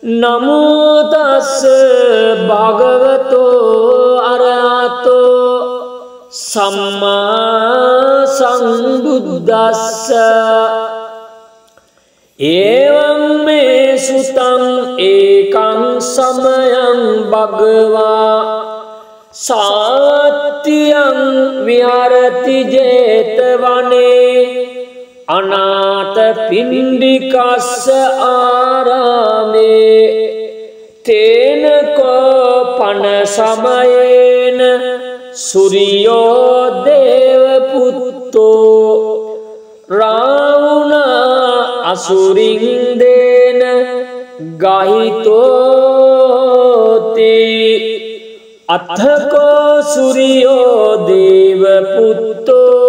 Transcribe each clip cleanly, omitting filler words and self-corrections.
නමෝ තස්ස භගවතෝ අරහතෝ සම්මා සම්බුද්දස්ස එවං මේ සුතං ඒකං සමයං භගවා සාත්තියං විහරති ජේතවනේ අනාථ පින්ඩිකස්ස ආරාමේ තේන කෝපන සමයේන සූර්යෝ දේව පුත්තෝ රාවුනා අසුරින් දේන ගහිතෝති අත්ථකෝ සූර්යෝ දේව පුත්තෝ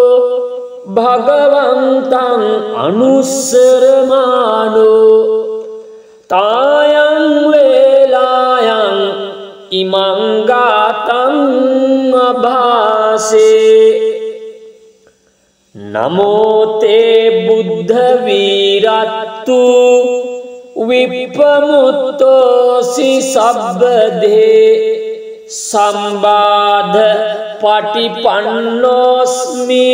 භගවන්තං අනුස්සරමානෝ තායං වේලායං ඉමං ගාතං අභාසේ නමෝ තේ බුද්ධ වීරත්තු විප්පමුත්තෝසි සබ්බදේ සම්බාධ පටිපන්නෝස්මි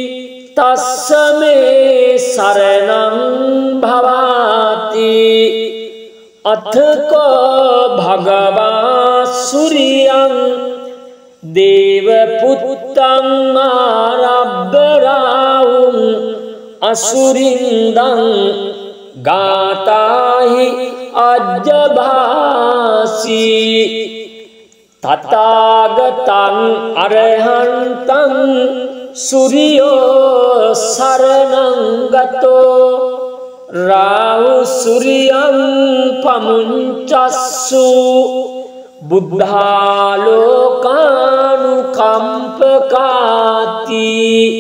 තස්සමේ සරණං භවාති අත්ථකෝ භගවා සූර්යං දේව පුත්තං ආරබ්බරාවුං අසුරින්දං ගාතාහි අජ්ජභාසී තථාගතං අරහන්තං සූර්යෝ සරණං ගතෝ රාහු සූර්යං පමුංචස්සු බුද්ධාලෝකානුකම්පකාති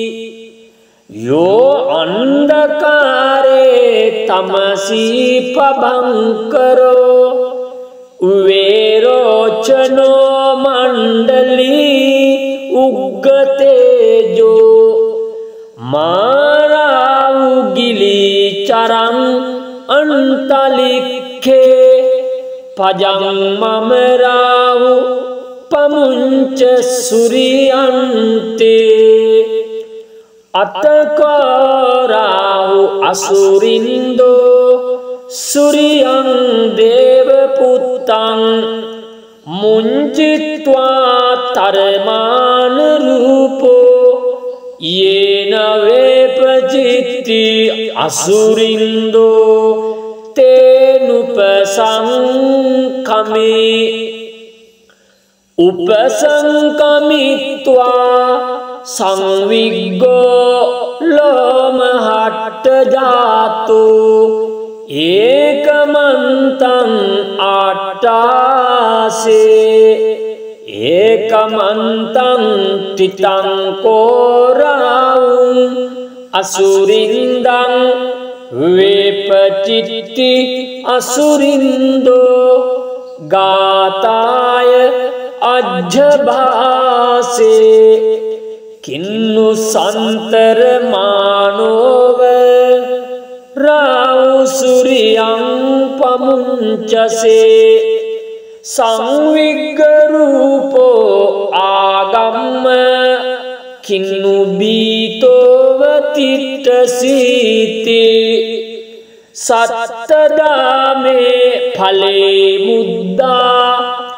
යෝ අන්ධකාරේ තමසී පබංකරෝ උවේරෝචනෝ මණ්ඩලී උග්ගතේජෝ මාරාවුගිලි චරං අන්තලික්ඛේ පජං මමරාවු පමුංච සූර්යන්තේ අතකරාවු අසුරින්දෝ සූර්යං දේව පුත්තං මුංචිත්වා තරමාන රූපෝ යේන වේපචිත්ති අසුරින්දෝ තේනුපසංකමේ උපසංකමිත්වා සංවිග්ගෝ ලෝමහට්ට ජාතෝ ඒකමන්තං ආට්ටාසේ ඒකමන්තං තිතං කෝරාවුං අසුරින්දං වේපචිත්ති අසුරින්දෝ ගාතාය අජ්ජභාසේ කින්නු සන්තර මානෝව රාහු සූර්යං පමුංචසේ සංවිග්ග රූපෝ ආගම්ම කින්නු බීතෝව තිට්ඨසීති සත්තදාමේ ඵලේ මුද්දා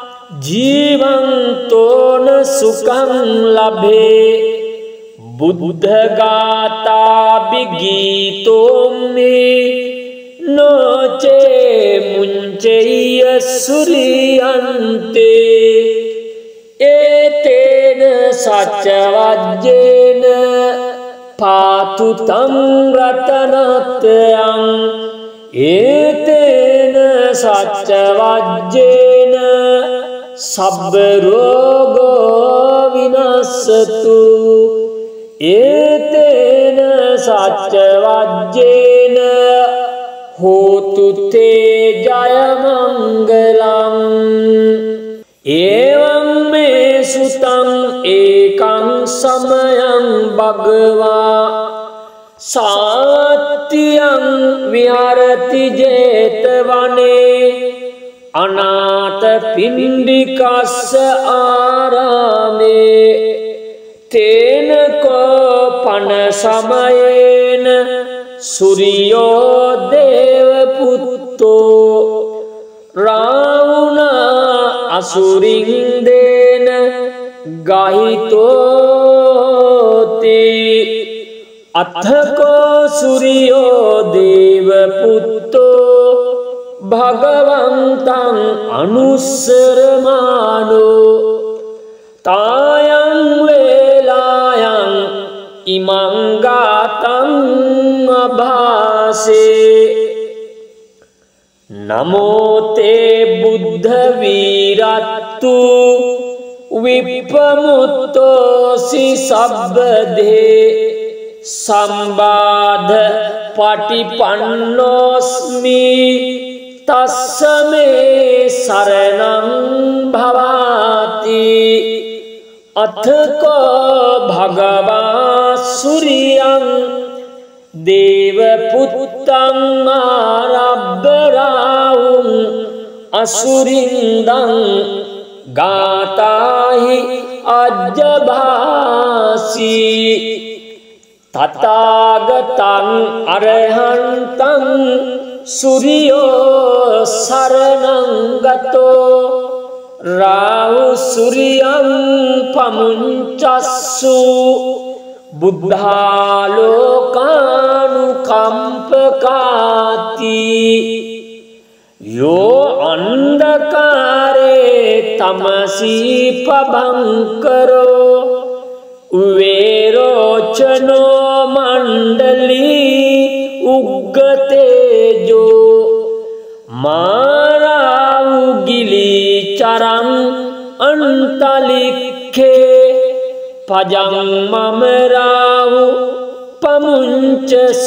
ජීවන්තෝන සුඛං ලබේ බුද්ධ ගාථා බිගීතෝමේ නොචේ මුංචේය සූර්යන්තේ ඒතේන සච්ච වජ්ජේන පාතු තං රතනත්‍යං ඒතේන සච්ච වජ්ජේන සබ්බ රෝගෝ විනස්සතු ඒතේන සච්ච වජ්ජේන හෝතු තේ ජය මංගලං එවං මේ සුතං ඒකං සමයං භගවා සාත්තියං විහරති ජේතවනේ අනාථ පිණ්ඩිකස්ස ආරාමේ තේන කෝපන සමයේන සුරියෝ දේව පුත්තෝ රාවුනා අසුරින්දේන ගහිතෝති අත්ථකෝ සුරියෝ දේව පුත්තෝ භගවන්තං අනුස්සරමානෝ තායං වේලායං ඉමං ගාතං අභාසේ නමෝ තේ බුද්ධ වීරත්තු විප්පමුත්තෝසි සබ්බදේ සම්බාධ පටිපන්නෝස්මි තස්සමේ සරණං භවාති අත්ථකෝ භගවා සුරියං දේව පුත්තං ආරබ්බරාවුං අසුරින්දං ගාතාහි අජ්ජභාසි තථාගතං අරහන්තං සුරියෝ සරණං ගතෝ රාහු සුරියං පමුංචස්සු බුද්ධාලෝකානුකම්පකාති යෝ අන්ධකාරේ තමසී පබංකරෝ උවේරෝචනෝ මණ්ඩලී උග්ගතේජෝ මාරාවුගිලී චරං අන්තලික්ඛේ පජං මමරාවු පමුංච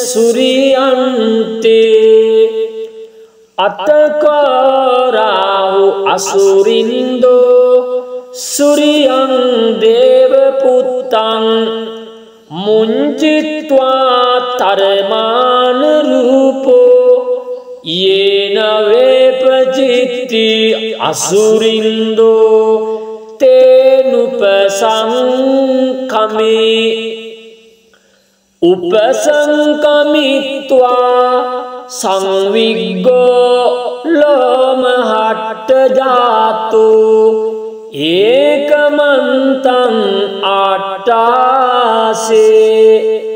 සුරියන්තේ අතකරාවු අසුරින්දෝ සුරියං දේව පුත්තං මුංචිත්වා තරමාන රූපෝ යේන වේපචිත්ති අසුරින්දෝ තේනුපසංකමේ උපසංකමිත්වා සංවිග්ගෝ ලෝමහට්ට ජාතෝ ඒකමන්තං ආට්ටාසේ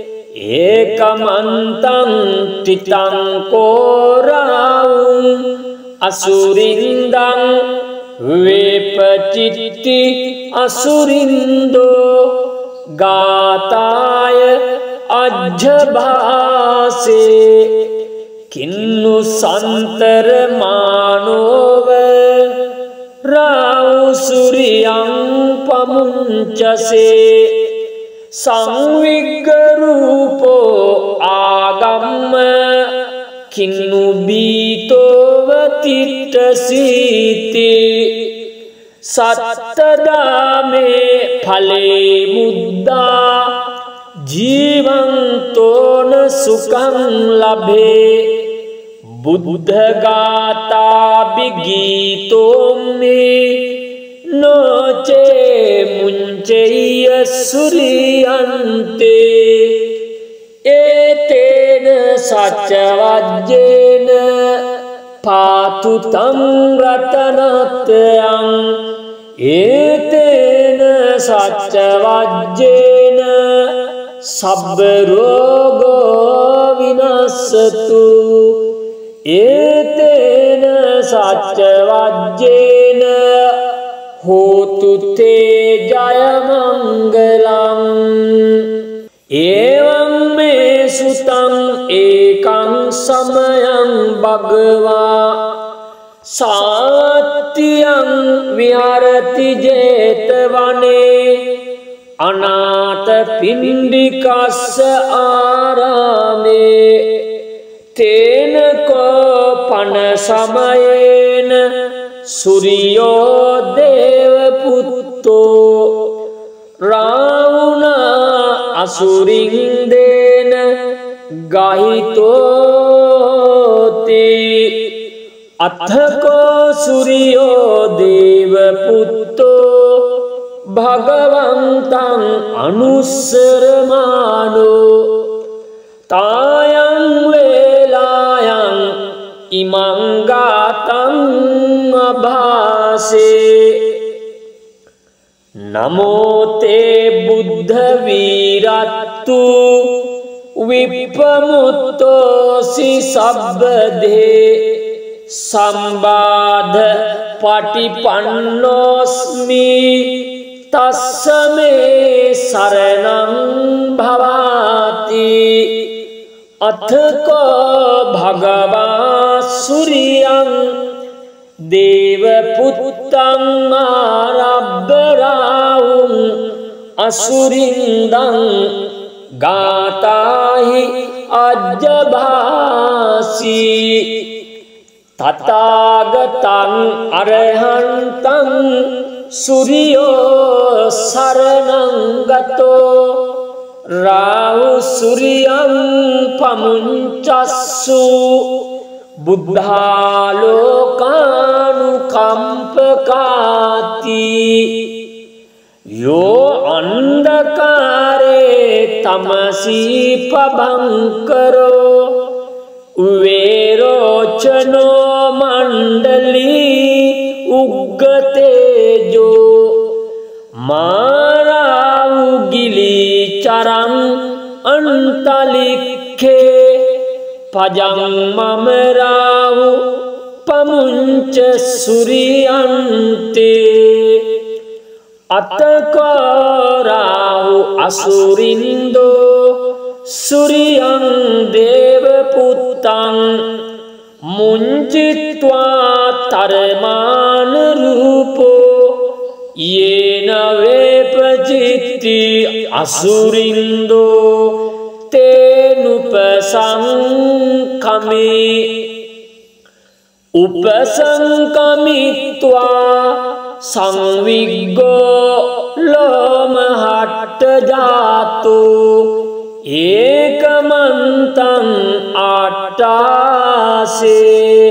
ඒකමන්තං තිතං කෝරාවුං අසුරින්දං වේපචිත්ති අසුරින්දෝ ගාතාය අජ්ජභාසේ කින්නු සන්තර මානෝව රාවු සුරියං පමුංචසේ සංවිග්ග රූපෝ ආගම්ම කින්නු බීතෝව තිට්ඨසීති සත්තදාමේ ඵලේ මුද්දා ජීවන්තෝන සුඛං ලබේ බුද්ධ ගාථා බිගීතෝමේ නොචේ මුංචෙය්‍ය සුරියන්තේ ඒතේන සච්ච වජ්ජේන පාතු තං රතනත්‍යං ඒතේන සච්ච වජ්ජේන සබ්බ රෝගෝ විනස්සතු ඒතේන සච්ච වජ්ජේන හෝතු තේ ජය මංගලං එවං මේ සුතං ඒකං සමයං භගවා සාත්තියං විහරති ජේතවනේ අනාථ පිණ්ඩිකස්ස ආරාමේ තේන කෝපන සමයේන සුරියෝ දේව පුත්තෝ රාවුනා අසුරින්දේන ගහිතෝති අත්ථකෝ සූර්යෝ දේව පුත්තෝ භගවන්තං අනුස්සරමානෝ තායං වේලායන් ඉමං ගාතං අභාසේ නමෝ තේ බුද්ධ වීරත්තු විප්පමුත්තෝසි සබ්බදේ සම්බාධ පටිපන්නෝස්මි තස්සමේ සරණං භවාති අත්ථකෝ භගවා සූර්යං දේව පුත්තං ආරබ්බරාවුං අසුරින්දං ගාතාහි අජ්ජභාසි තථාගතං අරහන්තං සූර්යෝ සරණං ගතෝ රාහු සූර්යං පමුංචස්සු බුද්ධාලෝකානුකම්පකාති යෝ අන්ධකාරේ තමසී පබංකරෝ උවේරෝචනෝ මණ්ඩලී උග්ගතේජෝ මාරාවුගිලි චරං අන්තලික්ඛේ පජං මමරාවු පමුංච සූර්යන්තේ අතකරාහු අසුරින්දෝ සූර්යං දේව පුත්තං මුංචිත්වා තරමාන රූපෝ යේන වේපචිත්ති අසුරින්දෝ තේනුපසංකමි උපසංකමිත්වා සංවිග්ගෝ ලෝමහට්ට ජාතෝ ඒකමන්තං ආට්ටාසේ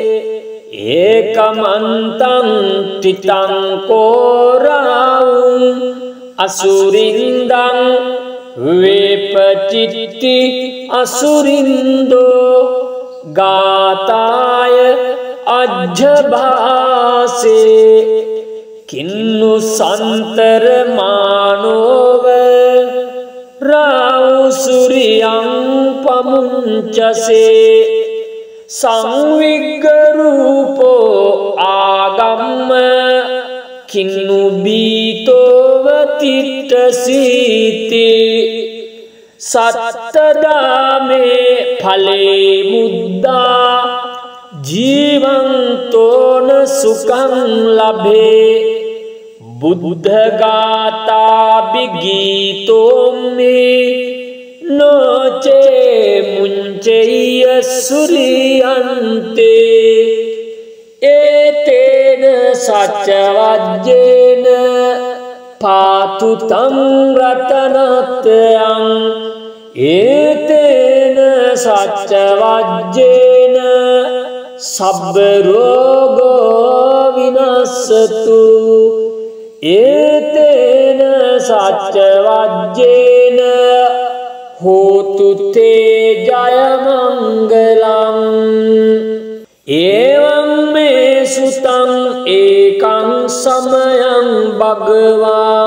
ඒකමන්තං තිතං කෝරාවුං අසුරින්දං වේපචිත්ති අසුරින්දෝ ගාතාය අජ්ජභාසේ කින්නු සන්තර මානෝව රාහු සූර්යං පමුංචසේ සංවිග්ග රූපෝ ආගම්ම කින්නු බීතෝව තිට්ඨසීති සත්තදාමේ ඵලේ මුද්දා ජීවන්තෝන සුඛං ලබේ බුද්ධ ගාථා බිගීතෝමි නොචේ මුංචේය සූර්යන්තේ ඒතේන සච්ච වජ්ජේන පාතු තං රතනත්‍යං ඒතේන සච්ච වජ්ජේන සබ්බ රෝගෝ විනස්සතු ඒතේන සච්ච වජ්ජේන හෝතු තේ ජය මංගලං එවං මේ සුතං ඒකං සමයං භගවා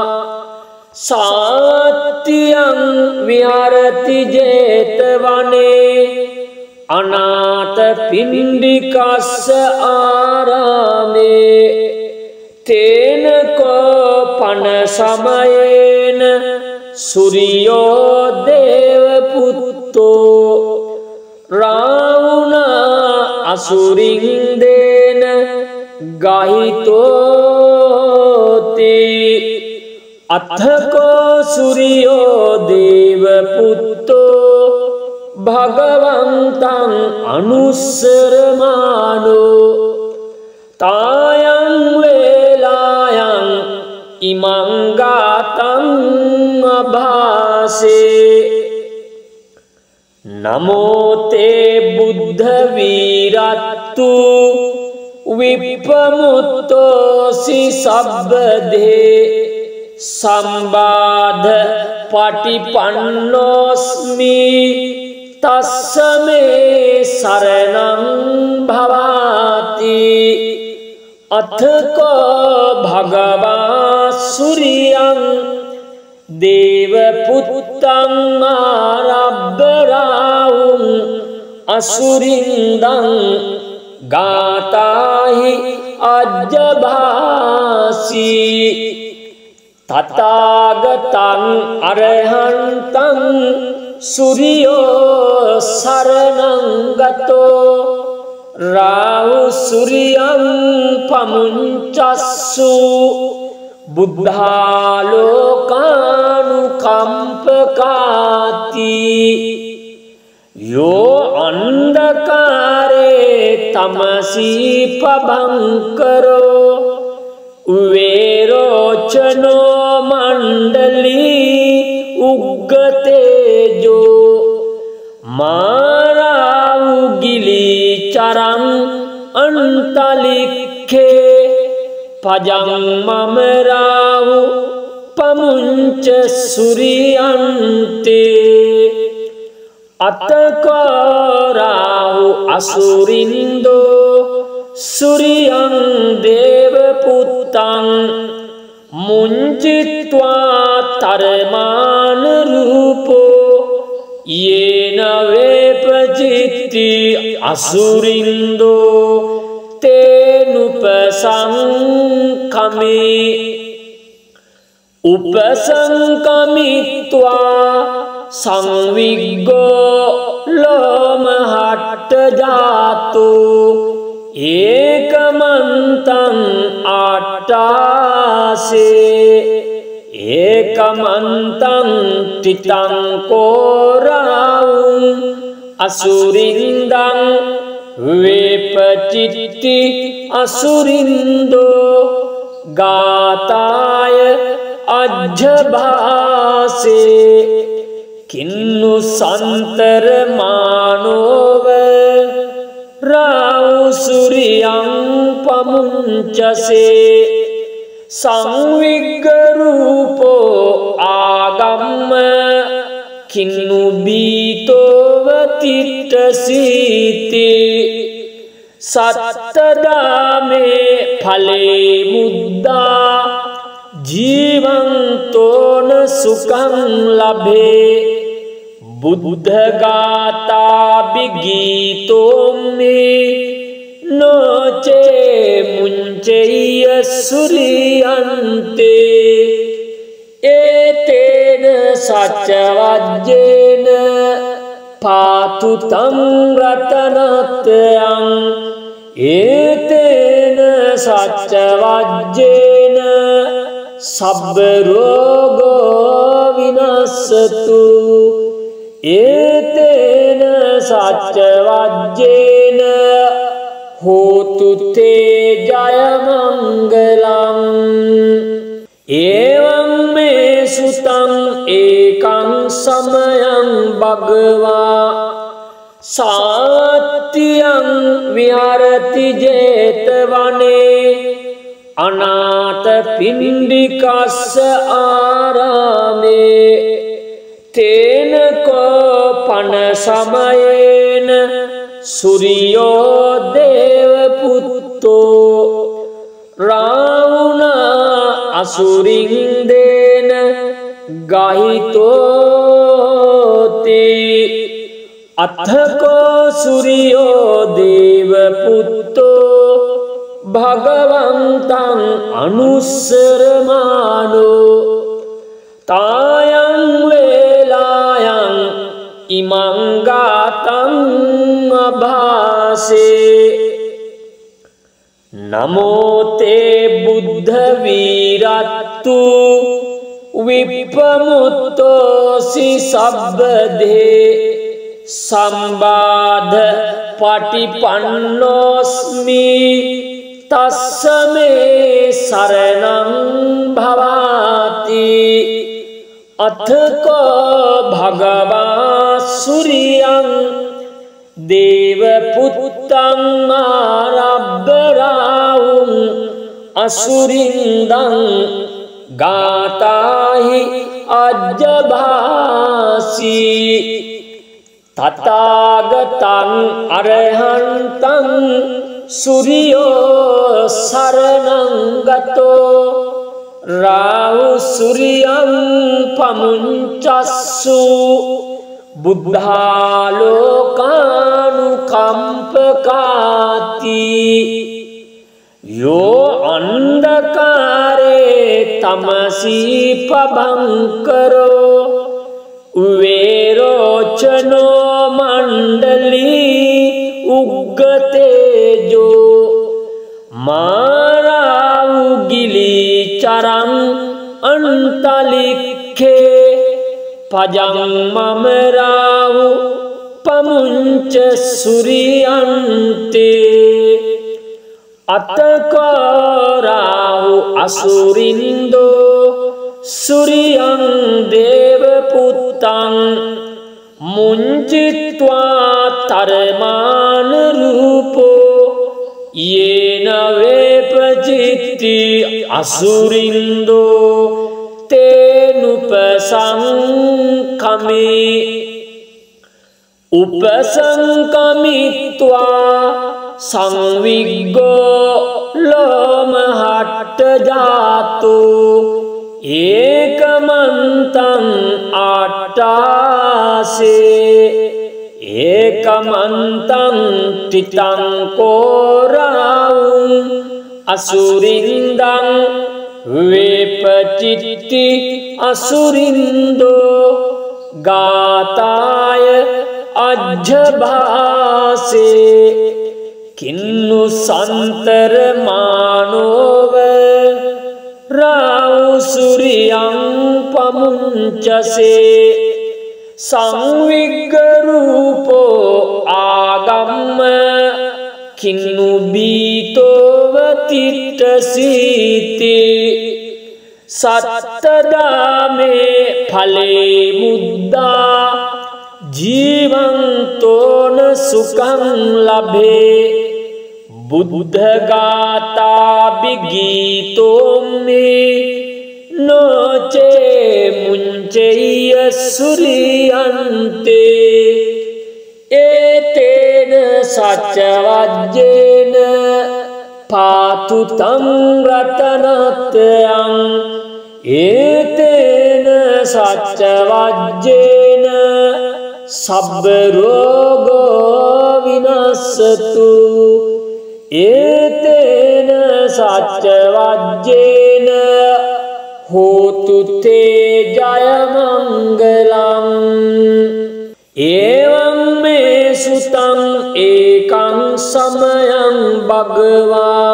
සාත්‍යං විහරති ජේතවනේ අනාථ පිණ්ඩිකස්ස ආරාමේ තේන කෝපන සමයේන සූර්යෝ දේව පුත්තෝ රාවුනා අසුරින්දේන ගහිතෝති අත්ථකෝ සූර්යෝ දේව පුත්තෝ භගවන්තං අනුස්සරමානෝ තායං වේලායන් ඉමං ගාතං අභාසේ නමෝ තේ බුද්ධ වීරත්තු විප්පමුත්තෝසි සබ්බදේ සම්බාධ පටිපන්නෝස්මි තස්ස මේ සරණං භවාති අත්ථකෝ භගවා සුරියං දේව පුත්තං ආරබ්බරාවුං අසුරින්දං ගාතාහි අජ්ජභාසි තථාගතං අරහන්තං සුරියෝ සරණං ගතෝ රාහු සුරියං පමුංචස්සු බුද්ධාලෝකානුකම්පකාති යෝ අන්ධකාරේ තමසී පබංකරෝ උවේරෝචනෝ මණ්ඩලී උග්ගතේජෝ මාරාවුගිලි චරං අන්තලික්ඛේ පජං මමරාහු පමුංච සුරියන්තේ අතකරාහු අසුරින්දෝ සුරියං දේව පුත්තං මුංචිත්වා තරමාන රූපෝ යේන වේපචිත්ති අසුරින්දෝ තේනුපසංකමේ උපසංකමිත්වා සංවිග්ගෝ ලෝමහට්ට ජාතෝ ඒකමන්තං ආට්ටාසේ ඒකමන්තං තිතං කෝරාවුං අසුරින්දං වේපචිත්ති අසුරින්දෝ ගාතාය අජ්ජභාසේ කින්නු සන්තර මානෝව රාහු සුරියං පමුංචසේ සංවිග්ග රූපෝ ආගම්ම කින්නු බීතෝව තිට්ඨසීති සත්තදාමේ ඵලේ මුද්දා ජීවන්තෝන සුඛං ලබේ බුද්ධ ගාථා බිගීතෝමේ නොචේ මුංචෙය්‍ය සුරියන්තේ ඒතේන සච්ච වජ්ජේන පාතු තං රතනත්‍යං ඒතේන සච්ච වජ්ජේන සබ්බ රෝගෝ විනස්සතු ඒතේන සච්ච වජ්ජේන හෝතු තේ ජය මංගලං එවං මේ සුතං ඒකං සමයං භගවා සාත්‍යං විහරති ජේතවනේ අනාථ පිණ්ඩිකස්ස ආරාමේ තේන කෝපන සමයේන සුරියෝ දේව පුත්තෝ රාවුනා අසුරින්දේන ගහිතෝති අත්ථකෝ සුරියෝ දේව පුත්තෝ භගවන්තං අනුස්සරමානෝ තායං වේලායං ඉමං ගාතං අභාසේ නමෝ තේ බුද්ධ වීරත්තු විප්පමුත්තෝසි සබ්බදේ සම්බාධ පටිපන්නෝස්මි තස්ස මේ සරණං භවාති අත්ථකෝ භගවා සුරියං දේව පුත්තං ආරබ්බරාවුං අසුරින්දං ගාතාහි අජ්ජභාසී තථාගතං අරහන්තං සුරියෝ සරණං ගතෝ රාහු සුරියං පමුංචස්සු බුද්ධාලෝකානුකම්පකාති යෝ අන්ධකාරේ තමසී පබංකරෝ උවේරෝචනෝ මණ්ඩලී උග්ගතේජෝ මාරාවුගිලී චරං අන්තලික්ඛේ පජං මමරාවු පමුංච සුරියන්තේ අතකරාවු අසුරින්දෝ සුරියං දේව පුත්තං මුංචිත්වා තරමාන රූපෝ යේන වේපචිත්ති අසුරින්දෝ තේනුපසංකමි උපසංකමිත්වා සංවිග්ගෝ ලෝමහට්ට ජාතු ඒකමන්තං ආට්ටාසේ ඒකමන්තං තිතං කෝරාවුං අසුරින්දං වේපචිත්ති අසුරින්දෝ ගාතාය අජ්ජභාසේ කින්නු සන්තර මානෝව රාහු සුරියං පමුංචසේ සංවිග්ග රූපෝ ආගම්ම කින්නු බීතෝව තිට්ඨසීති සත්තදාමේ ඵලේ මුද්දා ජීවන්තෝන සුඛං ලබේ බුද්ධ ගාථා බිගීතෝමි නොචේ මුංචේය සුරියන්තේ ඒතේන සච්චවජ්ජේන පාතු තං රතනත්‍යං ඒතේන සච්චවජ්ජේන සබ්බ රෝගෝ විනස්සතු ඒතේන සච්චවජ්ජේන හෝතු තේ ජය මංගලං එවං මේ සුතං ඒකං සමයං භගවා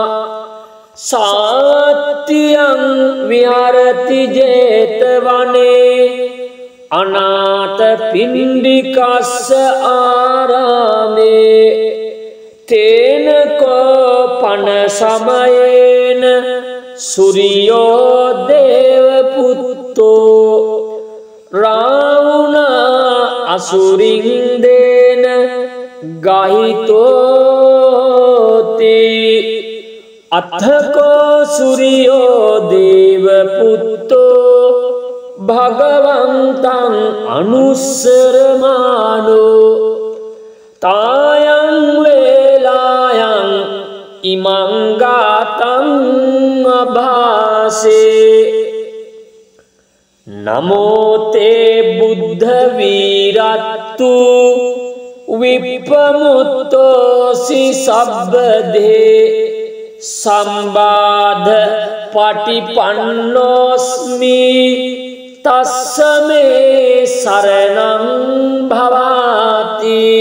සාත්‍යං විහරති ජේතවනේ අනාථ පින්ඩිකස්ස ආරාමේ තේන කෝපන සමයේන සුරියෝ දේව පුත්තෝ රාවුනා අසුරින්දේන ගහිතෝති අත්ථකෝ සුරියෝ දේව පුත්තෝ භගවන්තං අනුස්සරමානෝ තායං වේලායං ඉමං ගාතං අභාසේ නමෝ තේ බුද්ධ වීරත්තු විප්පමුත්තෝසි සබ්බදේ සම්බාධ පටිපන්නෝස්මි තස්සමේ සරණං භවාති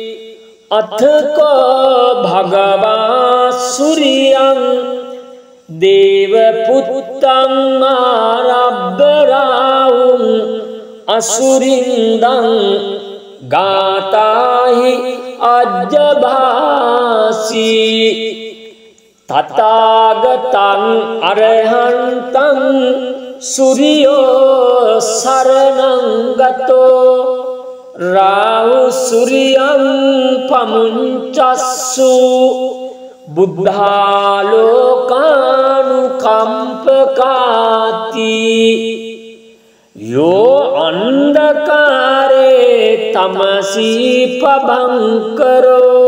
අත්ථකෝ භගවා සුරියං දේව පුත්තං ආරබ්බරාවුං අසුරින්දං ගාතාහි අජ්ජභාසී තථාගතං අරහන්තං සුරියෝ සරණං ගතෝ රාහු සුරියං පමුංචස්සු බුද්ධාලෝකානුකම්පකාති යෝ අන්ධකාරේ තමසී පබංකරෝ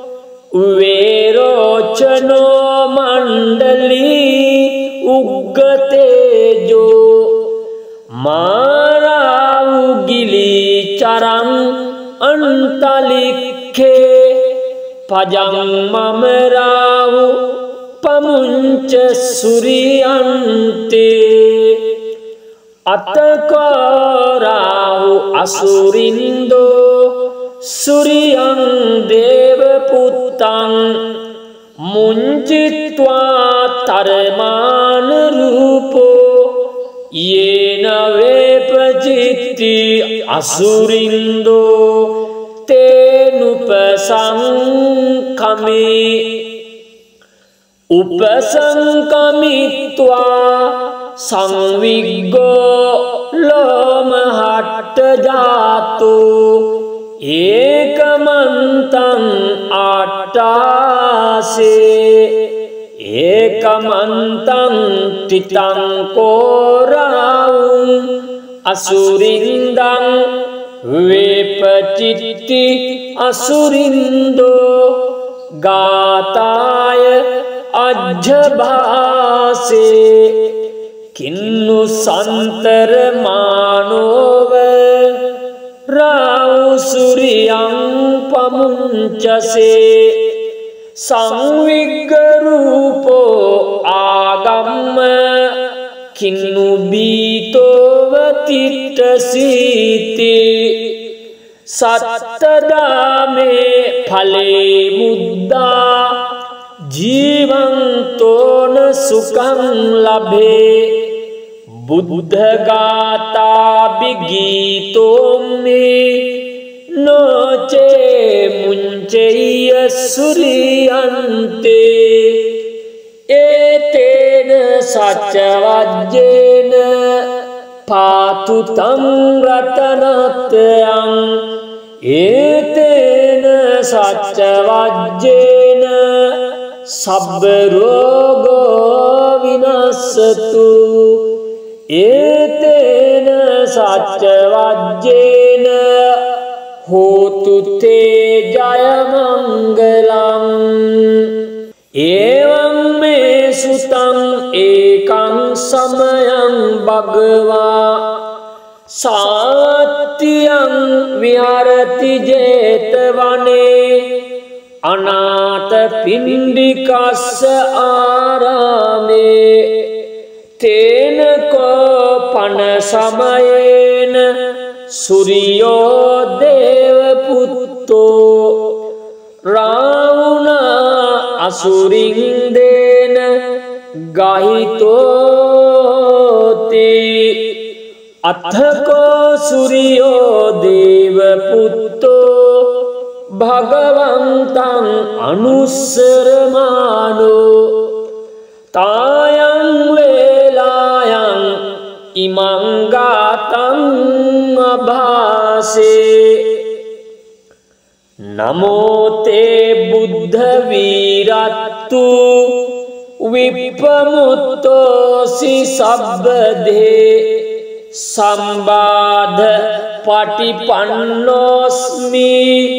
උවේරෝචනෝ මණ්ඩලී උග්ගතේජෝ මාරාවු ගිලී චරං අන්තලික්ඛේ පජං මමරාවු පමුංච සුරියන්තේ අතකරාවු අසුරින්දෝ සුරියං දේව පුත්තං මුංචිත්වා තරමාන රූපෝ යේන වේපචිත්ති අසුරින්දෝ තේනුපසංකමේ උපසංකමිත්වා සංවිග්ගෝ ලෝමහට්ට ජාතෝ ඒකමන්තං ආට්ටාසේ ඒකමන්තං තිතං කෝරාවුං අසුරින්දං වේපචිත්ති අසුරින්දෝ ගාතාය අජ්ජභාසේ කින්නු සන්තර මානෝව රාහු සුරියං පමුංචසේ සංවිග්ග රූපෝ ආගම්ම කින්නු බීතෝව තිට්ඨසීති සත්තදාමේ ඵලේ මුද්දා ජීවන්තෝන සුඛං ලබේ බුද්ධ ගාථා බිගීතෝමේ නොචේ මුංචේය සුරියන්තේ ඒතේන සච්ච වජ්ජේන පාතු තං රතනත්‍යං ඒතේන සච්ච වජ්ජේන සබ්බ රෝගෝ විනස්සතු ඒතේන සච්ච වජ්ජේන හෝතු තේ ජය මංගලං එවං මේ සුතං ඒකං සමයං භගවා සාත්‍යං විහරති ජේතවනේ අනාථ පිණ්ඩිකස්ස ආරාමේ තේන කෝපන සමයේන සුරියෝ දේව පුත්තෝ රාවුනා අසුරින්දේන ගහිතෝති අත්ථකෝ සුරියෝ දේව පුත්තෝ භගවන්තං අනුස්සරමානෝ තායං වේලායං ඉමං ගාතං අභාසේ නමෝ තේ බුද්ධ වීරත්තු විප්පමුත්තෝසි සබ්බදේ සම්බාධ පටිපන්නෝස්මි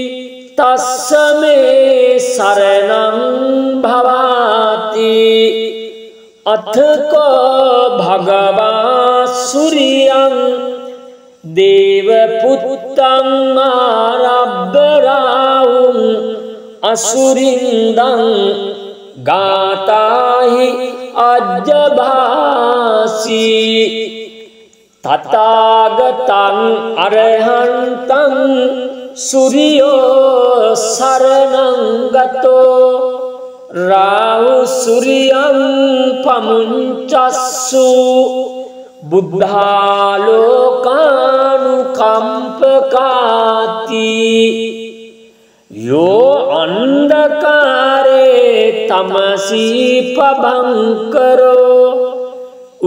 තස්සමේ සරණං භවාති අත්ථකෝ භගවා සුරියං දේව පුත්තං ආරබ්බරාවුං අසුරින්දං ගාතාහි අජ්ජභාසී තථාගතං අරහන්තං සුරියෝ සරණං ගතෝ රාහු සුරියං පමුංචස්සු බුද්ධාලෝකානුකම්පකාති යෝ අන්ධකාරේ තමසී පබංකරෝ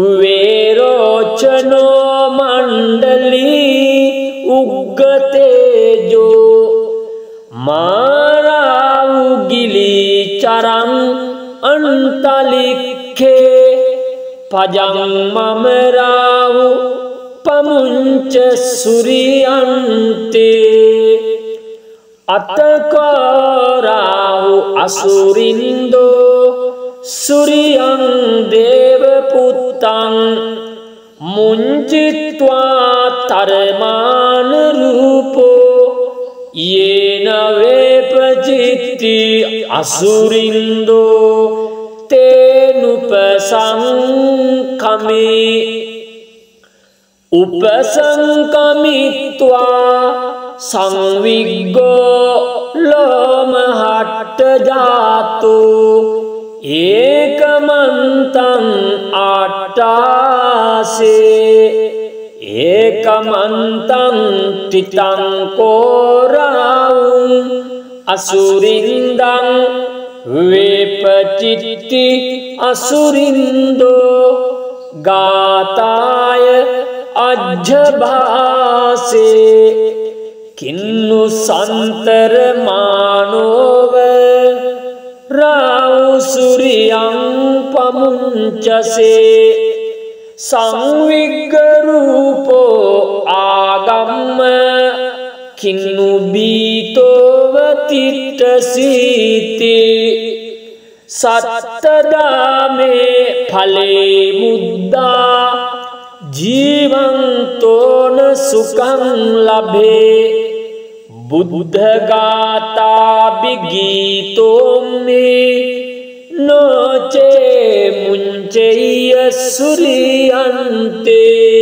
උවේරෝචනෝ මණ්ඩලී උග්ගතේ මාරාවු ගිලි චරං අන්තලික්ඛේ පජං මමරාවු පමුංච සුරියන්තේ අතකරාවු අසුරින්දෝ සුරියං දේව පුත්තං මුංචිත්වා තරමාන රූපෝ යේන වේපචිත්ති අසුරින්දෝ තේනුපසංකමේ උපසංකමිත්වා සංවිග්ගෝ ලෝමහට්ට ජාතු ඒකමන්තං ආට්ටාසේ ඒකමන්තං තිතං කෝරාවුං අසුරින්දං වේපචිත්ති අසුරින්දෝ ගාතාය අජ්ජභාසේ කින්නු සන්තර මානෝව රාවු සුරියං පමුංචසේ සංවිග්ග රූපෝ ආගම්ම කින්නු බීතෝව තිට්ඨසීති සත්තදාමේ ඵලේ මුද්දා ජීවන්තෝන සුඛං ලබේ බුද්ධ ගාථා බිගීතෝමේ නොචේ මුංචෙය්‍ය සුරියන්තේ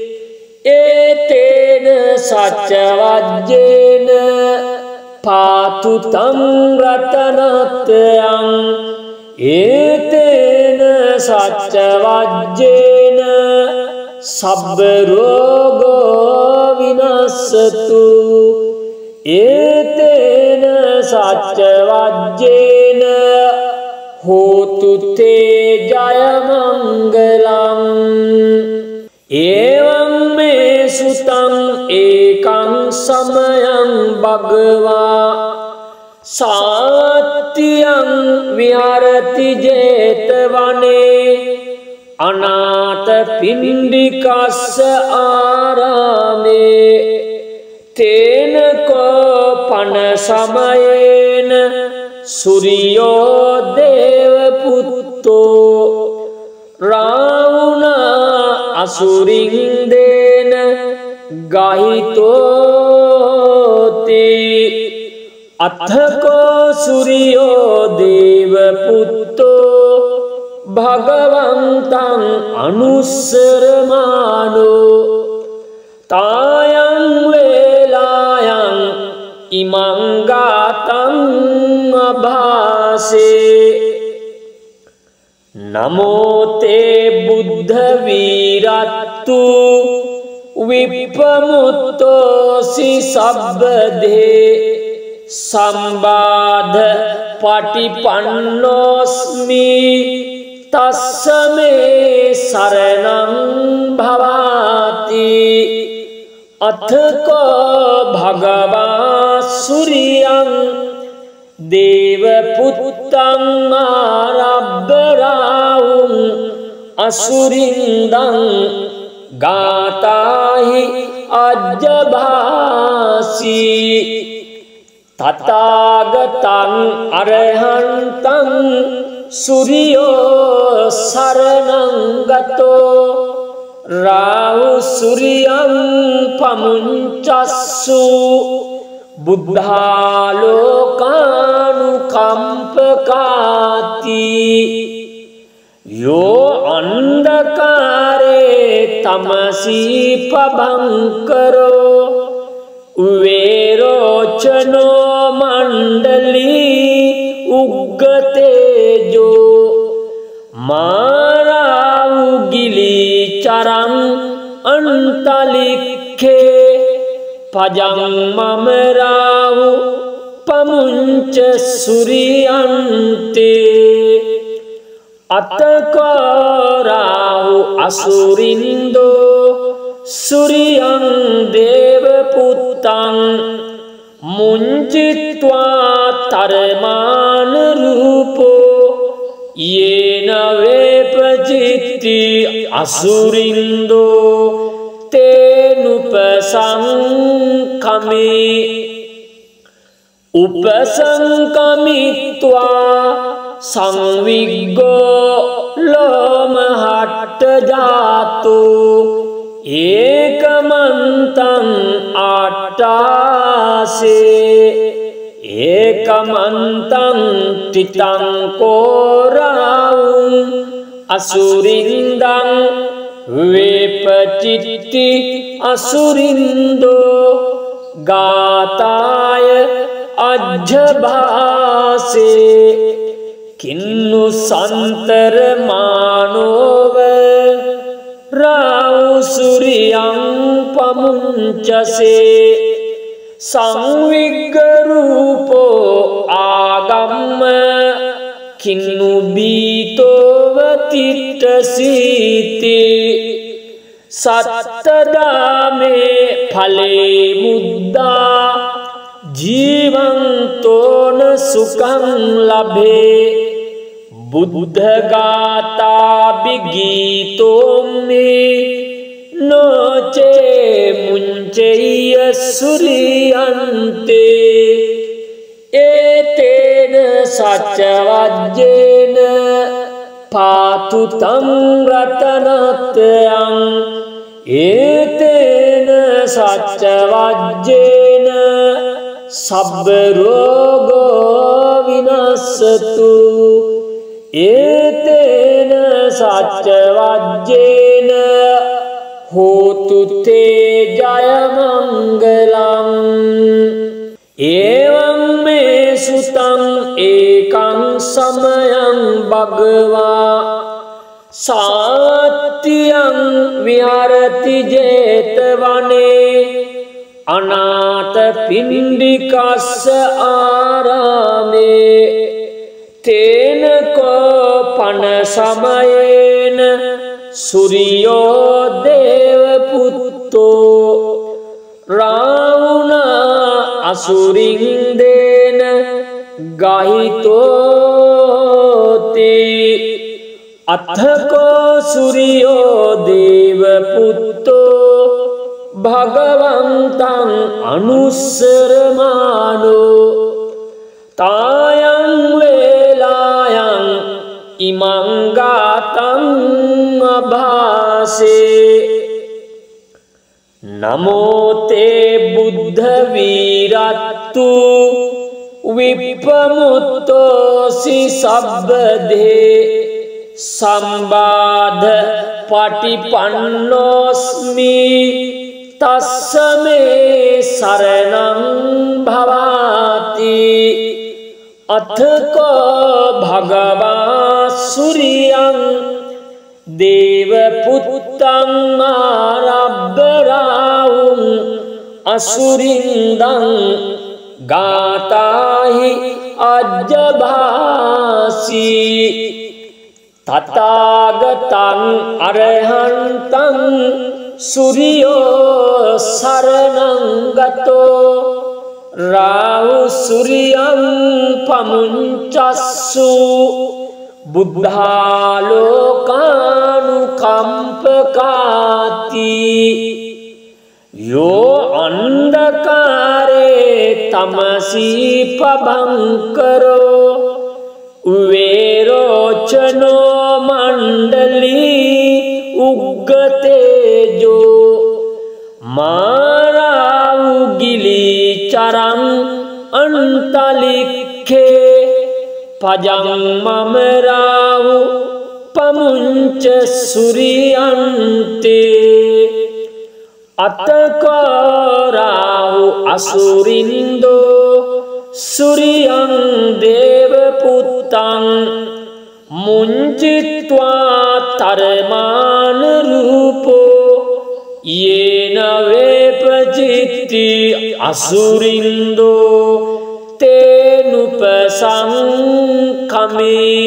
ඒතේන සච්ච වජ්ජේන පාතු තං රතනත්‍යං ඒතේන සච්ච වජ්ජේන සබ්බ රෝගෝ විනස්සතු ඒතේන සච්ච වජ්ජේන හෝතු තේ ජය මංගලං එවං මේ සුතං ඒකං සමයං භගවා සාත්‍යං විහරති ජේතවනේ අනාථ පිණ්ඩිකස්ස ආරාමේ තේන කෝපන සමයේන සුරියෝ දේව පුත්තෝ රාවුනා අසුරින්දේන ගහිතෝති අත්ථකෝ සුරියෝ දේව පුත්තෝ භගවන්තං අනුස්සරමානෝ තායං වේලායං ඉමං ගාතං අභාසේ නමෝ තේ බුද්ධ වීරත්තු විප්පමුත්තෝසි සබ්බදේ සම්බාධ පටිපන්නෝස්මි තස්සමේ සරණං භවාති අත්ථකෝ භගවා සුරියං දේව පුත්තං ආරබ්බරාවුං අසුරින්දං ගාතාහි අජ්ජභාසී තථාගතං අරහන්තං සුරියෝ සරණං ගතෝ රාහු සුරියං පමුංචස්සු බුද්ධාලෝකානුකම්පකාති යෝ අන්ධකාරේ තමසී පබංකරෝ උවේරෝචනෝ මණ්ඩලී උග්ගතේජෝ මාරාවු ගිලි චරං අන්තලික්ඛේ පජං මමරාවු පමුංච සුරියන්තේ අතකරාවු අසුරින්දෝ සුරියං දේව පුත්තං මුංචිත්වා තරමාන රූපෝ යේන වේපචිත්ති අසුරින්දෝ තේනුපසංකමි උපසංකමිත්වා සංවිග්ගෝ ලෝමහට්ට ජාතෝ ඒකමන්තං ආට්ටාසේ ඒකමන්තං තිතං කෝරාවුං අසුරින්දං වේපචිත්ති අසුරින්දෝ ගාතාය අජ්ජභාසේ කින්නු සන්තර මානෝව රාවුසුරියං පමුංචසේ සංවිග්ග රූපෝ ආගම්ම කින්නු බීතෝව තිට්ඨසීති සත්තදාමේ ඵලේ මුද්දා ජීවන්තෝන සුඛං ලබේ බුද්ධ ගාථා බිගීතෝමි නොචේ මුංචෙය්‍ය සුරියන්තේ ඒතේන සච්ච වජ්ජේන පාතු තං රතනත්‍යං ඒතේන සච්ච වජ්ජේන සබ්බ රෝගෝ විනස්සතු ඒතේන සච්ච වජ්ජේන හෝතු තේ ජය මංගලං එවං මේ සුතං ඒකං සමයං භගවා සාත්තියං විහරති ජේතවනේ අනාථ පිණ්ඩිකස්ස ආරාමේ තේන කෝපන සමයේන සුරියෝ දේව පුත්තෝ රාවුනා අසුරින්දේන ගහිතෝති අත්ථකෝ සුරියෝ දේව පුත්තෝ භගවන්තං අනුස්සරමානෝ තායං වේලායං ඉමං ගාතං අභාසේ නමෝ තේ බුද්ධ වීරත්තු විප්පමුත්තෝසි සබ්බදේ සම්බාධ පටිපන්නෝස්මි තස්සමේ සරණං භවාති අත්ථකෝ භගවා සුරියං දේව පුත්තං ආරබ්බරාවුං අසුරින්දං ගාතාහි අජ්ජභාසී තථාගතං අරහන්තං සුරියෝ සරණං ගතෝ රාහු සුරියං පමුංචස්සු බුද්ධාලෝකානුකම්පකාති යෝ අන්ධකාරේ තමසී පබංකරෝ උවේරෝචනෝ මණ්ඩලී උග්ගතේජෝ මාරාවුගිලි චරං අන්තලික්ඛේ පජං මමරාහු පමුංච සුරියන්තේ අතකරාහු අසුරින්දෝ සුරියං දේව පුත්තං මුංචිත්වා තරමාන රූපෝ යේන වේපචිත්ති අසුරින්දෝ තේනුපසංකමි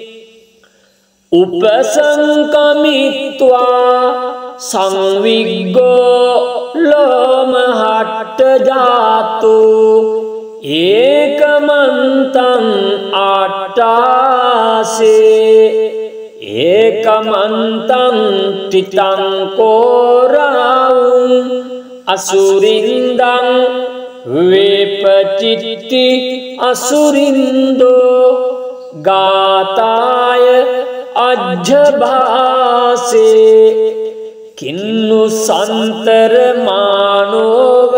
උපසංකමිත්වා සංවිග්ගෝ ලෝමහට්ට ජාතෝ ඒකමන්තං ආට්ටාසේ ඒකමන්තං තිතං කෝරාවුං අසුරින්දං වේපචිත්ති අසුරින්දෝ ගාතාය අජ්ජභාසේ කින්නු සන්තර මානෝව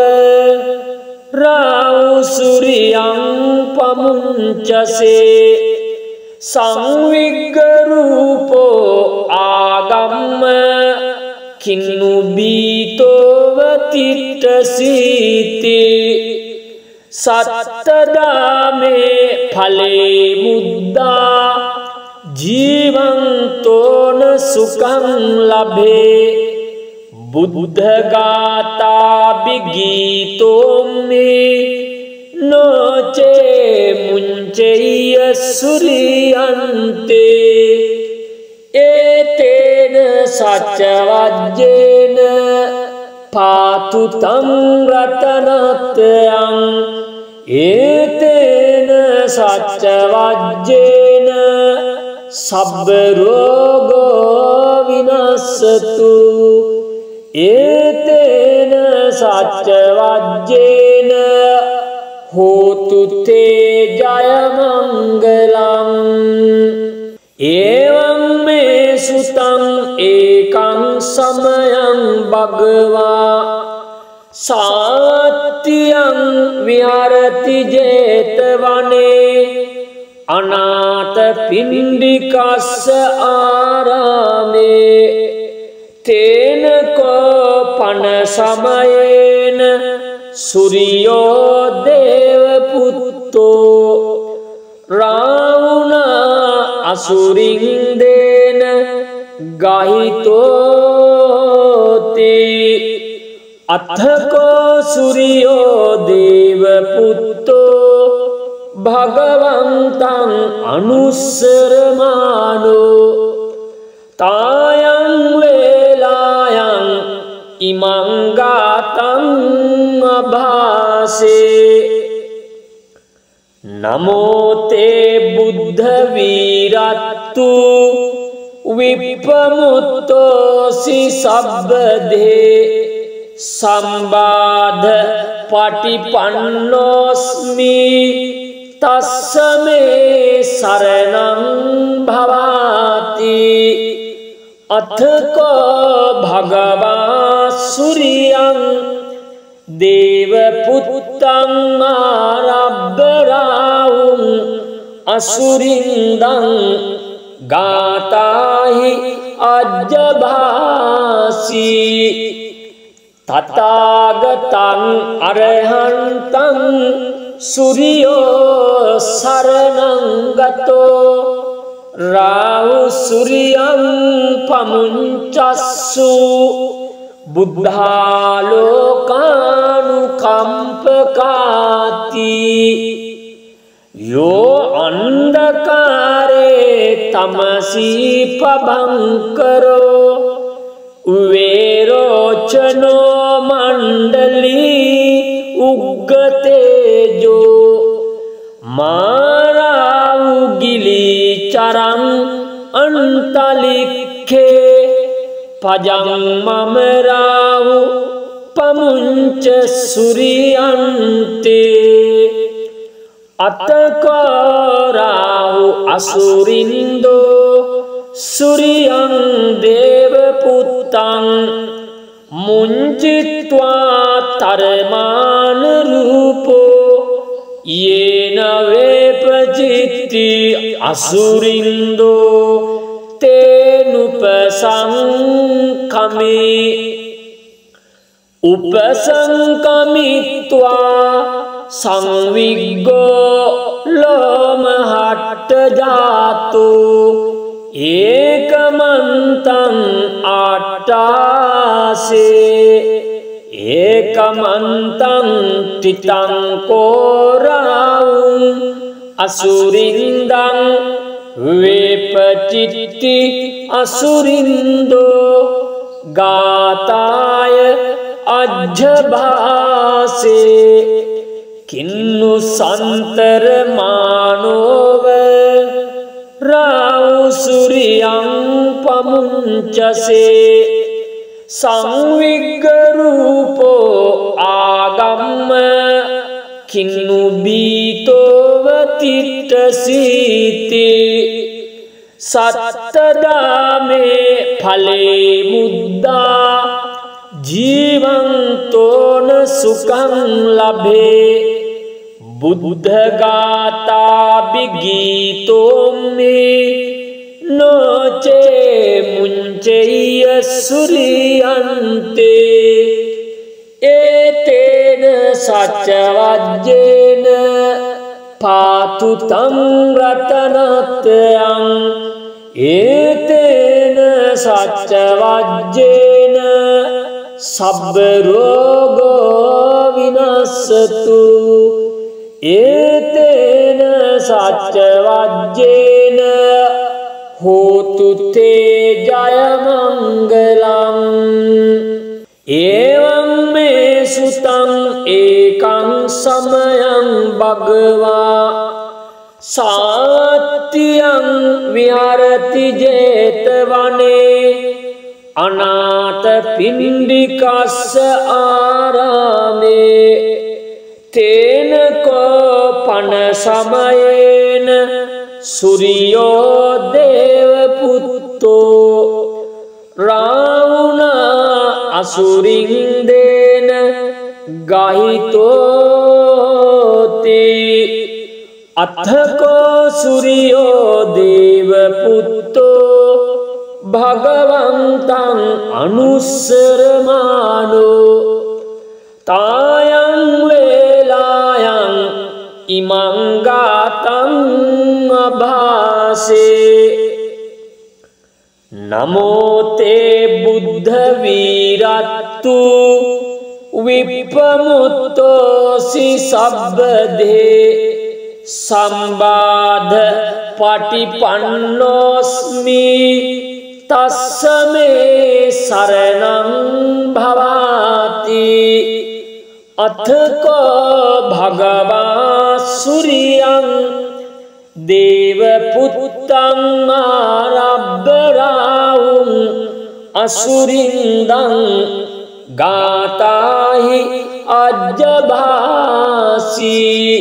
රාවුසුරියං පමුංචසේ සංවිග්ගරූපෝ ආගම්ම කින්නු බීතෝව තිට්ඨසීති සත්තදාමේ ඵලේ මුද්දා ජීවන්තෝන සුඛං ලබේ බුද්ධ ගාථා බිගීතෝමි නොචේ මුංචෙය්‍ය සුරියන්තේ ඒතේන සච්චවජ්ජේන පාතු තං රතනත්‍යං ඒතේන සච්චවජ්ජේන සබ්බ රෝගෝ විනස්සතු ඒතේන සච්චවජ්ජේන හෝතු තේ ජය මංගලං එවං මේ සුතං ඒකං සමයං භගවා සාත්‍යං විහරති ජේතවනේ අනාථ පිණ්ඩිකස්ස ආරාමේ තේන කෝපන සමයේන සුරියෝ දේව පුත්තෝ රාවුනා අසුරින්දේන ගහිතෝති අත්ථකෝ සුරියෝ දේව පුත්තෝ භගවන්තං අනුස්සරමානෝ තායං වේලායං ඉමං ගාතං අභාසේ නමෝ තේ බුද්ධ වීරත්තු විප්පමුත්තෝසි සබ්බදේ සම්බාධ පටිපන්නෝස්මි තස්සමේ සරණං භවාති අත්ථකෝ භගවා සුරියං දේව පුත්තං ආරබ්බරාවුං අසුරින්දං ගාතාහි අජ්ජභාසී තථාගතං අරහන්තං සුරියෝ සරණං ගතෝ රාහු සුරියං පමුංචස්සු බුද්ධාලෝකානුකම්පකාති යෝ අන්ධකාරේ තමසී පබංකරෝ උවේරෝචනෝ මණ්ඩලී උග්ගතේජෝ මාරාවුගිලී චරං අන්තලික්ඛේ පජං මමරාවු පමුංච සුරියන්තේ අතකරාවු අසුරින්දෝ සුරියං දේව පුත්තං මුංචිත්වා තරමාන රූපෝ යේන වේපචිත්ති අසුරින්දෝ තේනුපසංකමි උපසංකමිත්වා සංවිග්ගෝ ලෝමහට්ට ජාතු ඒකමන්තං ආට්ටාසේ ඒකමන්තං තිතං කෝරාවුං අසුරින්දං වේපචිත්ති අසුරින්දෝ ගාතාය අජ්ජභාසේ කින්නු සන්තර මානෝව රාවුසුරියං පමුංචසේ සංවිග්ග රූපෝ ආගම්ම කින්නු බීතෝව තිට්ඨසීති සත්තදාමේ ඵලේ මුද්දා ජීවන්තෝන සුඛං ලබේ බුද්ධ ගාථා බිගීතෝමි නොචේ මුංචේය සුරියන්තේ ඒතේන සච්ච වජ්ජේන පාතු තං රතනත්‍යං ඒතේන සච්ච වජ්ජේන සබ්බ රෝගෝ විනස්සතු ඒතේන සච්ච වජ්ජේන හෝතු තේ ජය මංගලං එවං මේ සුතං ඒකං සමයං භගවා සාත්‍යං විහරති ජේතවනේ අනාථ පින්ඩිකස්ස ආරාමේ තේන කෝපන සමයේන සුරියෝ දේව පුත්තෝ රාවුනා අසුරින්දේන ගහිතෝති අත්ථකෝ සුරියෝ දේව පුත්තෝ භගවන්තං අනුස්සරමානෝ තායං වේලායං ඉමං ගාතං අභාසේ නමෝ තේ බුද්ධ වීරත්තු විප්පමුත්තෝසි සබ්බදේ සම්බාධ පටිපන්නෝස්මි තස්සමේ සරණං භවාති අත්ථකෝ භගවා සුරියං දේව පුත්තං ආරබ්බරාවුං අසුරින්දං ගාතාහි අජ්ජභාසී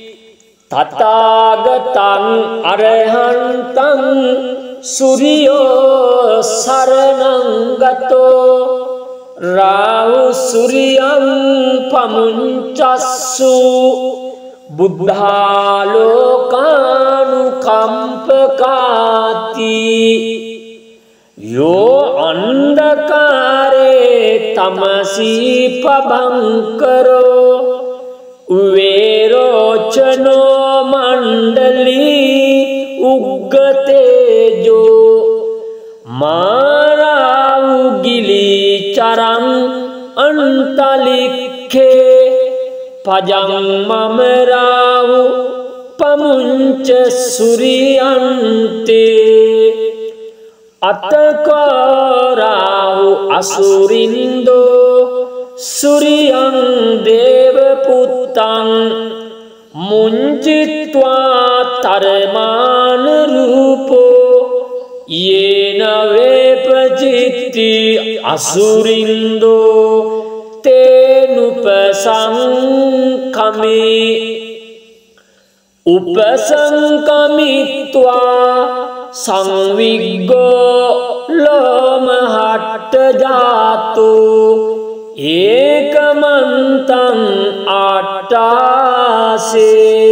තථාගතං අරහන්තං සුරියෝ සරණං ගතෝ රාහු සුරියං පමුංචස්සු බුද්ධාලෝකානුකම්පකාති යෝ අන්ධකාරේ තමසී පබංකරෝ උවේරෝචනෝ මණ්ඩලී උග්ගතේජෝ මාරාවුගිලි චරං අන්තලික්ඛේ පජං මමරාවු පමුංච සුරියන්තේ අතකරාවු අසුරින්දෝ සුරියං දේව පුත්තං මුංචිත්වා තරමාන රූපෝ යේන වේපචිත්ති අසුරින්දෝ තේනුපසංකමේ උපසංකමිත්වා සංවිග්ගෝ ලෝමහට්ට ජාතෝ ඒකමන්තං ආට්ටාසේ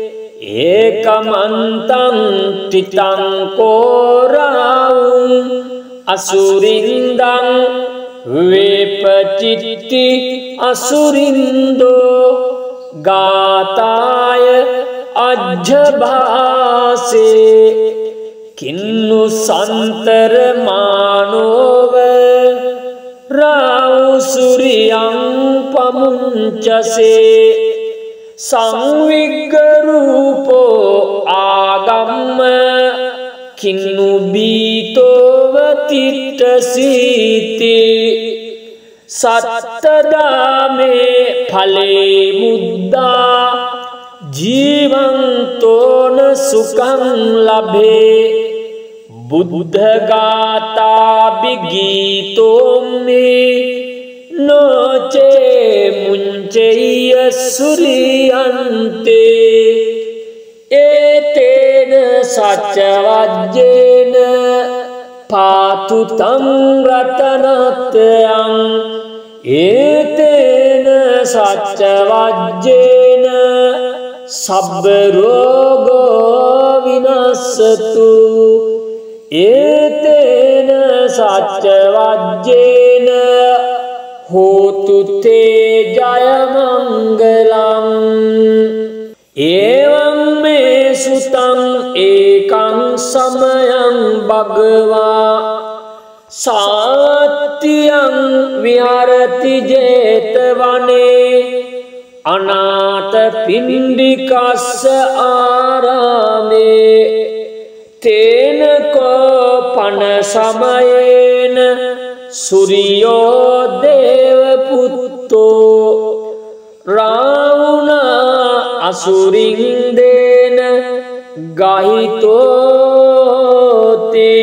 ඒකමන්තං තිතං කෝරාවුං අසුරින්දං වේපචිත්ති අසුරින්දෝ ගාතාය අජ්ජභාසේ කින්නු සන්තර මානෝව රාවුසුරියං පමුංචසේ සංවිග්ග රූපෝ ආගම්ම කින්නු බීතෝව තිට්ඨසීති සත්තදාමේ ඵලේ මුද්දා ජීවන්තෝන සුඛං ලබේ බුද්ධ ගාථා බිගීතෝමේ නොචේ මුංචේය සුරියන්තේ ඒතේන සච්ච වජ්ජේන පාතු තං රතනත්‍යං ඒතේන සච්ච වජ්ජේන සබ්බ රෝගෝ විනස්සතු ඒතේන සච්ච වජ්ජේන හෝතු තේ ජය මංගලං එවං මේ සුතං ඒකං සමයං භගවා සාත්‍යං විහරති ජේතවනේ අනාථ පිණ්ඩිකස්ස ආරාමේ තේන කෝපන සමයේන සුරියෝ දේව පුත්තෝ රාවුනා අසුරින්දේන ගහිතෝති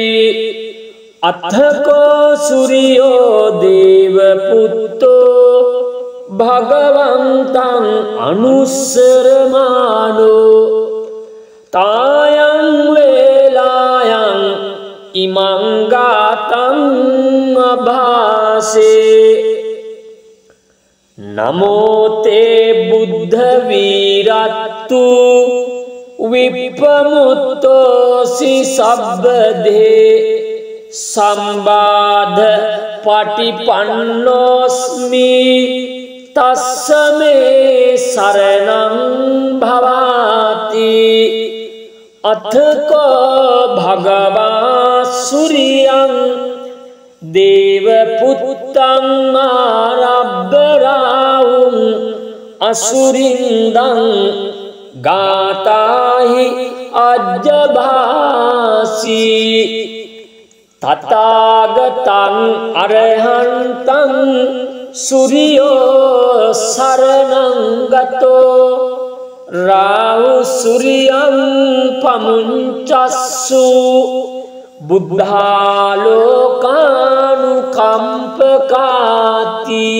අත්ථකෝ සුරියෝ දේව පුත්තෝ භගවන්තං අනුස්සරමානෝ තායං වේලායං ඉමං ගාතං අභාසේ නමෝ තේ බුද්ධ වීරත්තු විප්පමුත්තෝසි සබ්බදේ සම්බාධ පටිපන්නෝස්මි තස්සමේ සරණං භවාති අත්ථකෝ භගවා සුරියං දේව පුත්තං ආරබ්බරාවුං අසුරින්දං ගාතාහි අජ්ජභාසී තථාගතං අරහන්තං සුරියෝ සරණං ගතෝ රාහු සුරියං පමුංචස්සු බුද්ධාලෝකානුකම්පකාති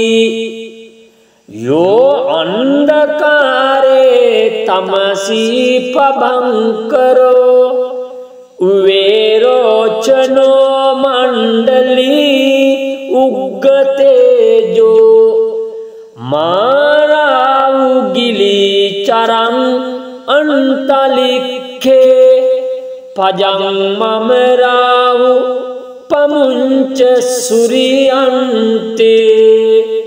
යෝ අන්ධකාරේ තමසී පබංකරෝ උවේරෝචනෝ මණ්ඩලී උග්ගතේජෝ මාරාවුගිලී චරං අන්තලික්ඛේ පජං මමරාහු පමුංච සුරියන්තේ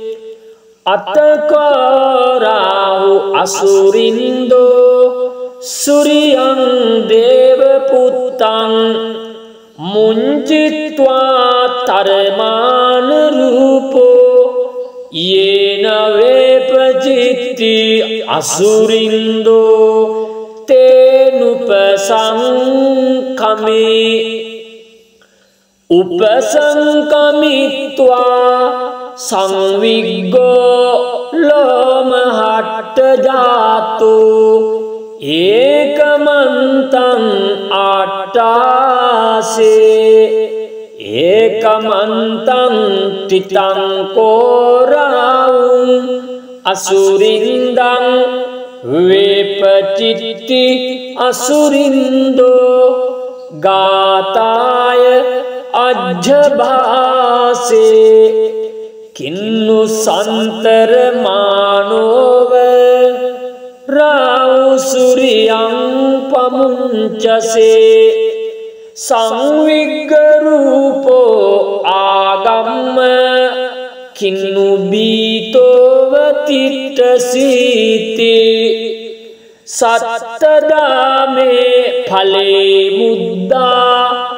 අතකරාහු අසුරින්දෝ සුරියං දේව පුත්තං මුංචිත්වා තරමාන රූපෝ යේන වේපචිත්ති අසුරින්දෝ තේනුපසංකමේ උපසංකමිත්වා සංවිග්ගෝ ලෝමහට්ට ජාතු ඒකමන්තං ආට්ටාසේ ඒකමන්තං තිතං කෝරාවුං අසුරින්දං වේපචිත්ති අසුරින්දෝ ගාතාය අජ්ජභාසේ කින්නු සන්තර මානෝව රාහු සුරියං පමුංචසේ සංවිග්ග රූපෝ ආගම්ම කින්නු බීතෝව තිට්ඨසීති සත්තදාමේ ඵලේ මුද්දා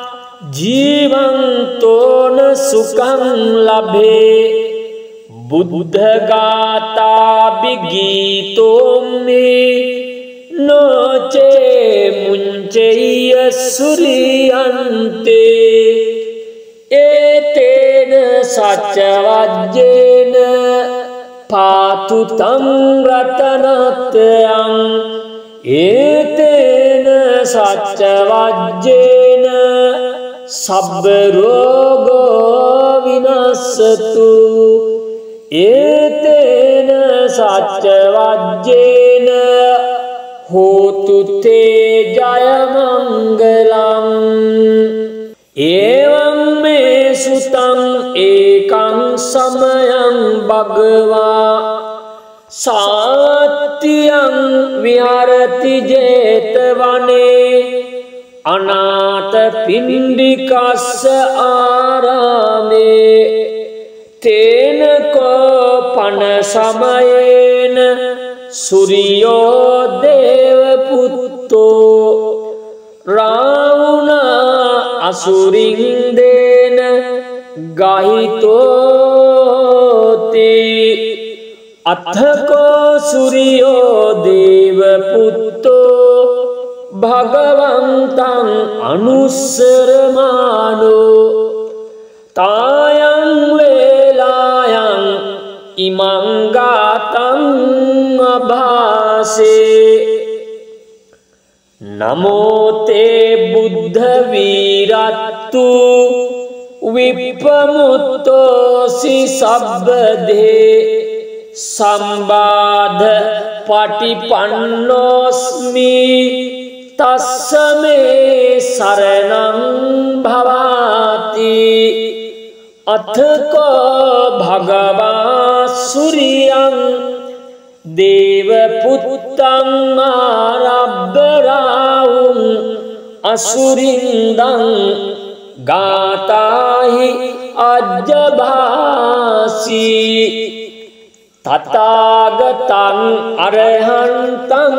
ජීවන්තෝන සුඛං ලබේ බුද්ධ ගාථා බිගීතෝමේ නොචේ මුංචේය සුරියන්තේ ඒතේන සච්ච වජ්ජේන පාතු තං රතනත්යං ඒතේන සච්ච වජ්ජේන සබ්බ රෝගෝ විනස්සතු ඒතේන සච්ච වජ්ජේන හෝතු තේ ජය මංගලං එවං මේ සුතං ඒකං සමයං භගවා සාත්තියං විහරති ජේතවනේ අනාථ පිණ්ඩිකස්ස ආරාමේ තේන කෝපන සමයේන සූර්යෝ දේව පුත්තෝ රාවුනා අසුරින්දේන ගහිතෝති අත්ථකෝ සූර්යෝ දේව පුත්තෝ භගවන්තං අනුස්සරමානෝ තායං වේලායං ඉමං ගාතං අභාසේ නමෝ තේ බුද්ධ වීරත්තු විප්පමුත්තෝසි සබ්බදේ සම්බාධ පටිපන්නෝස්මි තස්සමේ සරණං භවාති අත්ථකෝ භගවා සූර්යං දේව පුත්තං ආරබ්බරාවුං අසුරින්දං ගාතාහි අජ්ජභාසි තථාගතං අරහන්තං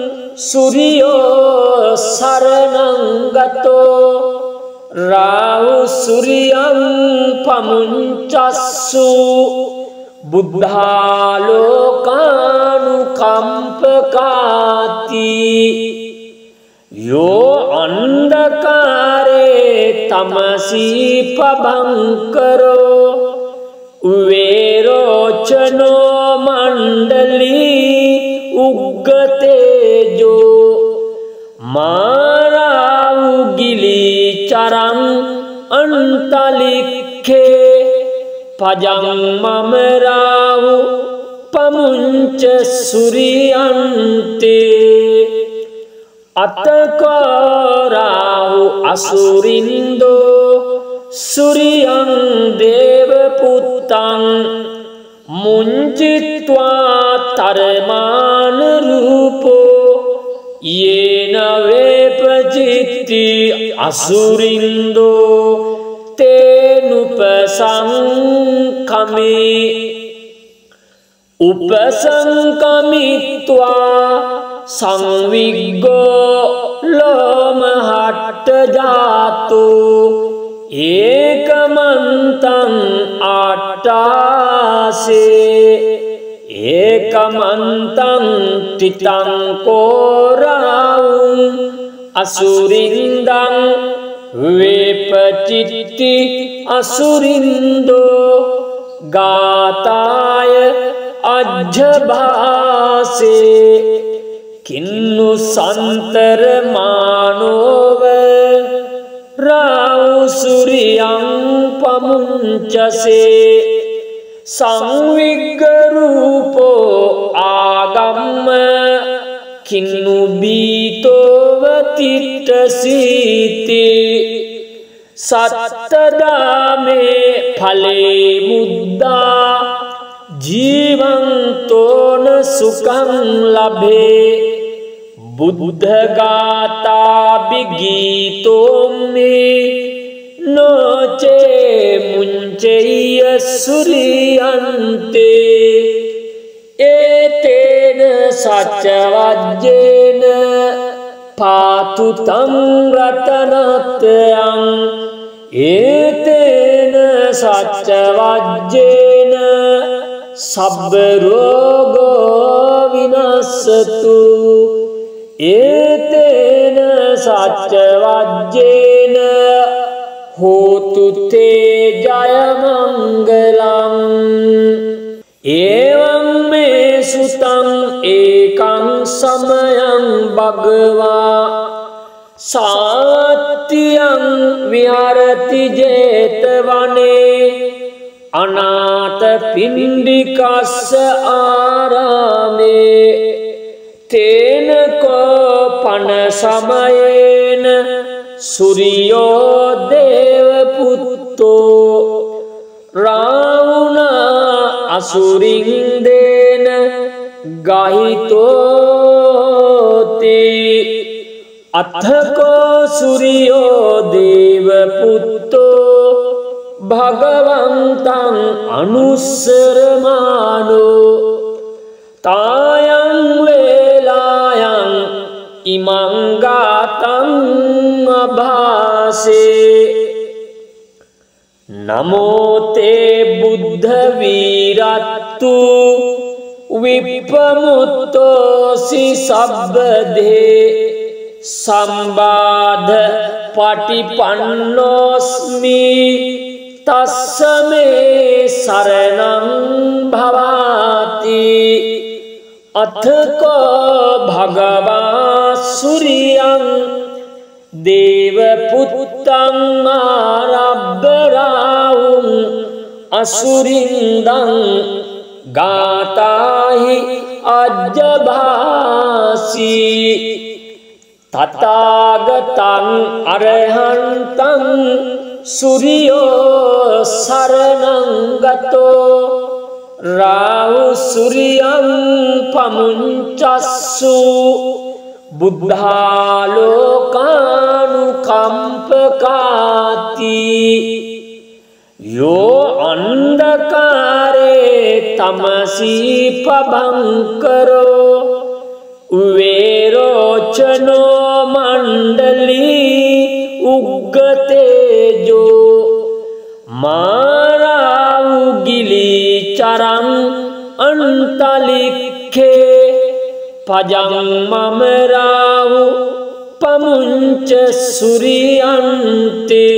සූර්යෝ සරණං ගතෝ රාහු සූර්යං පමුංචස්සු බුද්ධාලෝකානුකම්පකාති යෝ අන්ධකාරේ තමසී පබංකරෝ උවේරෝචනෝ මණ්ඩලී උග්ගතේජෝ මාරාවුගිලි චරං අන්තලික්ඛේ පජං මමරාවු පමුංච සූර්යන්තේ අතකරාහු අසුරින්දෝ සූර්යං දේව පුත්තං මුංචිත්වා තරමාන රූපෝ යේන වේපචිත්ති අසුරින්දෝ තේනුපසංකමේ උපසංකමිත්වා සංවිග්ගෝ ලෝමහට්ට ජාතෝ ඒකමන්තං ආට්ටාසේ ඒකමන්තං තිතං කෝරාවුං අසුරින්දං වේපචිත්ති අසුරින්දෝ ගාතාය අජ්ජභාසේ කින්නු සන්තර මානෝව රාහු සූර්යං පමුංචසේ සංවිග්ග රූපෝ ආගම්ම කින්නු බීතෝව තිට්ඨසීති සත්තදාමේ ඵලේ මුද්දා ජීවන්තෝන සුඛං ලබේ බුද්ධ ගාථා බිගීතෝමේ නොචේ මුංචෙය්‍ය සූර්යන්තේ ඒතේන සච්ච වජ්ජේන පාතු තං රතනත්යං ඒතේන සච්ච වජ්ජේන සබ්බ රෝගෝ විනස්සතු ඒතේන සච්ච වජ්ජේන hotu te jaya mangalam. Evam me sutam ekam samayam bhagava satyam viharati jetavane anatha pindikassa arame tena ko pana samayena suryo deva putto ravana asurindena gahitoti athako suryo deva putto bhagavantam anusaramano tayam velayam imam gatam abhase namo te buddha virattu vipamuttosi sabbade sambadha patipannosmi tassame saranam bhavati athako bhagava suryam deva puttam arabbarahum asurindam gatahi ajabhasi tathagatam arahantam suryo saranam gato rahu suryam pamunchassu buddhalokanukampakati yo andakare tamasi pabhankaro uverochano mandali uggatejo maragili charam antalikhe pajam mamarahu pamuncha suryante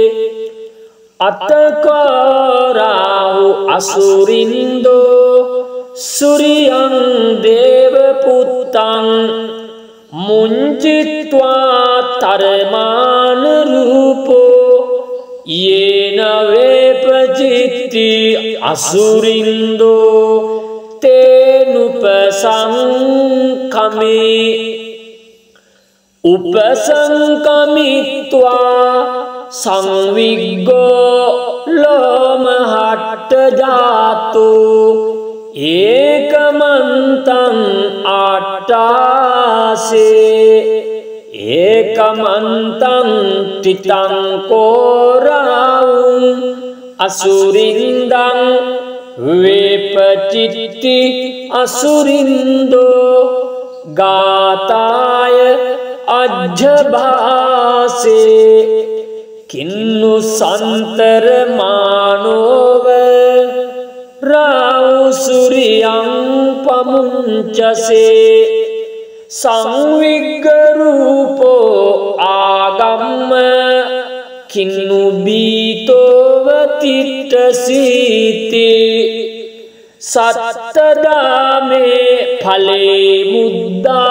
atakaarahu asurindo suryam deva puttam munchitva taramana rupo yena vepachitti asurindo tenupasankami upasankamitva sanviggo lomahatta jato ekamantam attase ekamantam titam koraum asurindam vepachitti asurindo gataya ajabhase kinnu santara manova rau suryam pamunchase samviggarupo agamma kinnu bitovatittasiti sattadame phale muddha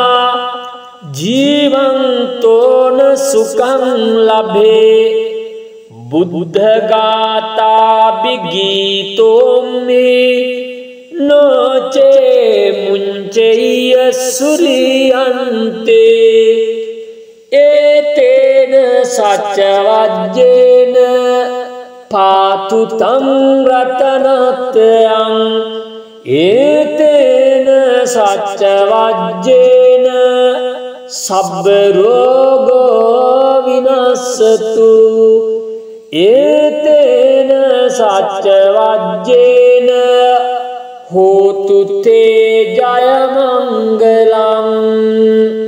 jivantona sukham labhe buddha gata bigitomme noche muncheya suryante etena saccavajjena patu tam ratanatayam etena saccavajjena sabba rogo vinassatu etena saccavajjena hotu te jaya mangalam.